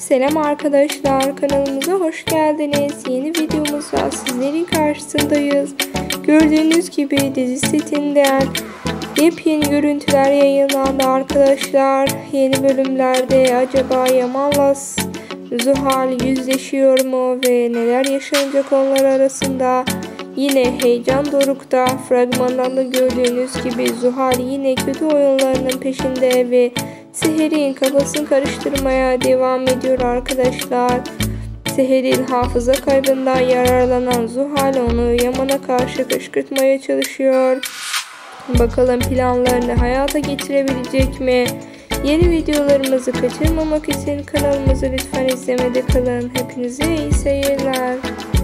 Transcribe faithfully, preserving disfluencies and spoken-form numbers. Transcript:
Selam arkadaşlar, kanalımıza hoş geldiniz. Yeni videomuzla sizlerin karşısındayız. Gördüğünüz gibi dizi setinden yepyeni görüntüler yayınlandı arkadaşlar. Yeni bölümlerde acaba Yaman'la Zuhal yüzleşiyor mu ve neler yaşanacak onlar arasında? Yine heyecan dorukta. Fragmandan da gördüğünüz gibi Zuhal yine kötü oyunlarının peşinde ve Seher'in kafasını karıştırmaya devam ediyor arkadaşlar. Seher'in hafıza kaybından yararlanan Zuhal onu Yaman'a karşı kışkırtmaya çalışıyor. Bakalım planlarını hayata geçirebilecek mi? Yeni videolarımızı kaçırmamak için kanalımızı lütfen izlemede kalın. Hepinize iyi seyirler.